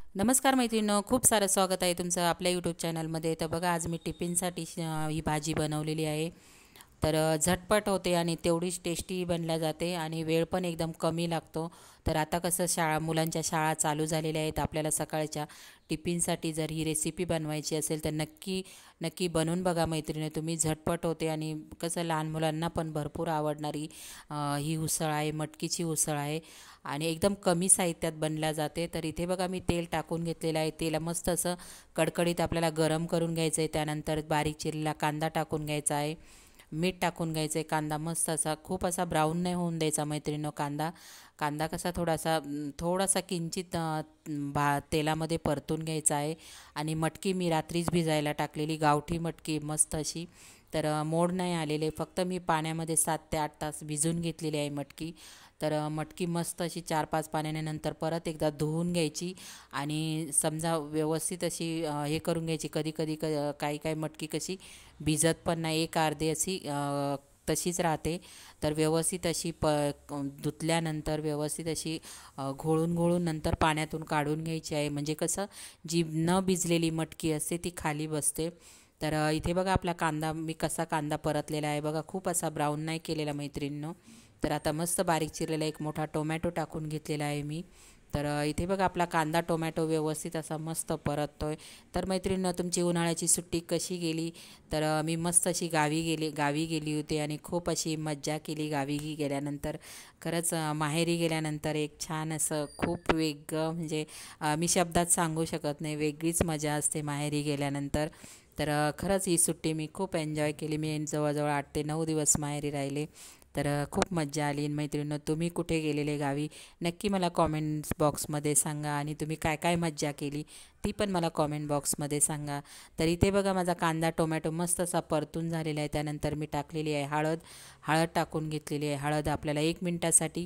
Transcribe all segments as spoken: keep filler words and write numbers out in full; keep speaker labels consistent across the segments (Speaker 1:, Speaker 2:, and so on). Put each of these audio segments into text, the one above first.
Speaker 1: नमस्कार मैत्रिणींनो, खूप सारं स्वागत आहे तुमचं आपल्या यूट्यूब चॅनलमध्ये. तर बघा, आज मी टिफिनसाठी श- ही भाजी बनवलेली आहे. तर अ, झटपट होते आणि तेवढीच टेस्टी बनल्या जाते आणि वेळ पण एकदम कमी लागतो. तर आता कसं शाळा मुलांच्या शाळा चालू झालेल्या आहेत, आपल्याला सकाळच्या टिफिनसाठी जर ही रेसिपी बनवायची असेल तर नक्की नक्की बनवून बघा मैत्रिणी. तुम्ही झटपट होते आणि कसं लहान मुलांना पण भरपूर आवडणारी अ, ही उसळ आहे, मटकीची उसळ आहे आणि एकदम कमी साहित्यात बनल्या जाते. तर इथे बघा, मी तेल टाकून घेतलेलं आहे. तेल मस्त असं कडकडीत आपल्याला गरम करून घ्यायचं आहे. त्यानंतर बारीक चिरलेला कांदा टाकून घ्यायचा आहे, मीठ टाकून घ्यायचं आहे. कांदा मस्त असा खूप असा ब्राऊन नाही होऊन द्यायचा मैत्रिणीनो. कांदा कांदा कसा थोडासा अं, थोडासा किंचित अं, भा तेलामध्ये परतून घ्यायचा आहे. आणि मटकी मी रात्रीच भिजायला टाकलेली, गावठी मटकी मस्त अशी. तर अं, मोड नाही आलेले, फक्त मी पाण्यामध्ये सात ते आठ तास भिजून घेतलेली आहे मटकी. तर अ, मटकी मस्त अशी चार पाच पाण्याने नंतर परत एकदा धुवून घ्यायची आणि समजा व्यवस्थित अशी अ, हे करून घ्यायची. कधी कधी क काही काही मटकी कशी भिजत पण नाही, एक अर्धी अशी अ, तशीच राहते. तर व्यवस्थित अशी प क- धुतल्यानंतर व्यवस्थित अशी अ, घोळून घोळून नंतर पाण्यातून काढून घ्यायची आहे. म्हणजे कसं, जी न भिजलेली मटकी असते ती खाली बसते. तर अ, इथे बघा, आपला कांदा मी कसा कांदा परतलेला आहे बघा, खूप असा ब्राऊन नाही केलेला मैत्रिणींनो. तर आता मस्त बारीक चिरलेला एक मोठा टोमॅटो टाकून घेतलेला आहे मी. तर अ, इथे बघा, आपला कांदा टोमॅटो व्यवस्थित असा मस्त परततोय. तर मैत्रिणींनो, तुमची उन्हाळ्याची सुट्टी कशी गेली? तर अ, मी मस्त अशी गावी गेली गावी गेली होती आणि खूप अशी मज्जा केली गावी गेल्यानंतर. खरंच अ, माहेरी गेल्यानंतर एक छान असं खूप वेगळं, म्हणजे अ, मी शब्दात सांगू शकत नाही, वेगळीच मजा असते माहेरी गेल्यानंतर. तर अ, खरंच ही सुट्टी मी खूप एन्जॉय केली. मी जवळजवळ आठ ते नऊ दिवस माहेरी राहिले. तर अ, खूप मज्जा आली. मैत्रिणींनो, तुम्ही कुठे गेलेले गावी नक्की मला कॉमेंट्स बॉक्समध्ये सांगा आणि तुम्ही काय काय मज्जा केली ती पण मला कॉमेंट बॉक्समध्ये सांगा. तर इथे बघा, माझा कांदा टोमॅटो मस्त असा परतून झालेला आहे. त्यानंतर मी टाकलेली आहे हळद. हळद टाकून घेतलेली आहे. हळद आपल्याला एक मिनटासाठी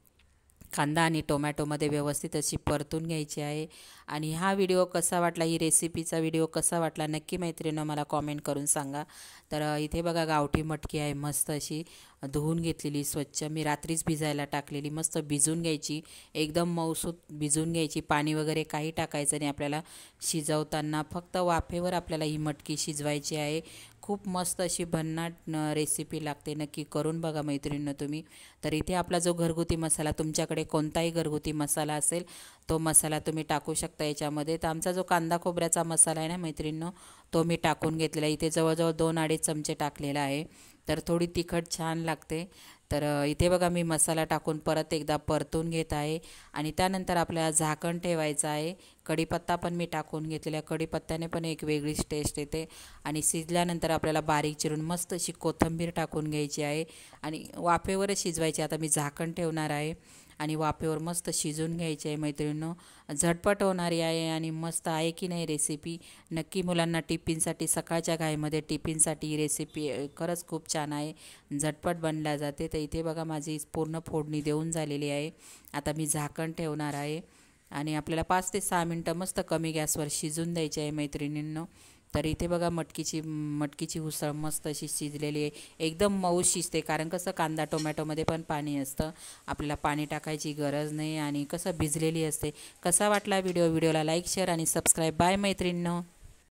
Speaker 1: कांदा आणि टोमॅटोमध्ये व्यवस्थित अशी परतून घ्यायची आहे. आणि हा व्हिडिओ कसा वाटला, ही रेसिपीचा व्हिडिओ कसा वाटला, नक्की मैत्रिणीनं मला कॉमेंट करून सांगा. तर अ, इथे बघा, गावठी मटकी आहे मस्त अशी धुवून घेतलेली, स्वच्छ मी रात्रीच भिजायला टाकलेली. मस्त भिजून घ्यायची, एकदम मऊसूत भिजून घ्यायची. पाणी वगैरे काही टाकायचं नाही आपल्याला शिजवताना, फक्त वाफेवर आपल्याला ही मटकी शिजवायची आहे. खूप मस्त अशी भन्नाट न रेसिपी लागते, नक्की करून बघा मैत्रिणीनं तुम्ही. तर इथे आपला जो घरगुती मसाला, तुमच्याकडे कोणताही घरगुती मसाला असेल तो मसाला तुम्ही टाकू शकता याच्यामध्ये. तर आमचा जो कांदा खोबऱ्याचा मसाला आहे ना मैत्रिणींनो, तो मी टाकून घेतलेला आहे. इथे जवळजवळ दोन अडीच चमचे टाकलेला आहे. तर थोडी तिखट छान लागते. तर अ, इथे बघा, मी मसाला टाकून परत एकदा परतून घेत आहे. आणि त्यानंतर आपल्याला झाकण ठेवायचं आहे. कढीपत्ता पण मी टाकून घेतलेला आहे. कढीपत्त्याने पण एक वेगळीच टेस्ट येते. आणि शिजल्यानंतर आपल्याला बारीक चिरून मस्त अशी कोथिंबीर टाकून घ्यायची आहे आणि वाफेवरच शिजवायची. आता मी झाकण ठेवणार आहे आणि वाफेवर मस्त शिजून घ्यायची आहे मैत्रिणींनो. झटपट होणारी आहे आणि मस्त आहे की नाही रेसिपी. नक्की मुलांना टिफिनसाठी, सकाळच्या घाईमध्ये टिफिनसाठी ही रेसिपी खरंच खूप छान आहे, झटपट बनल्या जाते. तर इथे बघा, माझी पूर्ण फोडणी देऊन झालेली आहे. आता मी झाकण ठेवणार आहे आणि आपल्याला पाच ते सहा मिनटं मस्त कमी गॅसवर शिजून द्यायची आहे मैत्रिणींनो. तर इथे बघा, मटकीची मटकीची उसळ मस्त अशी शिजलेली आहे, एकदम मऊ शिजते. कारण कसं, कांदा टोमॅटोमध्ये पण पाणी असतं, आपल्याला पाणी टाकायची गरज नाही आणि कसं भिजलेली असते. कसा वाटला व्हिडिओ? व्हिडिओला लाईक, शेअर आणि सबस्क्राईब. बाय मैत्रिणींनो.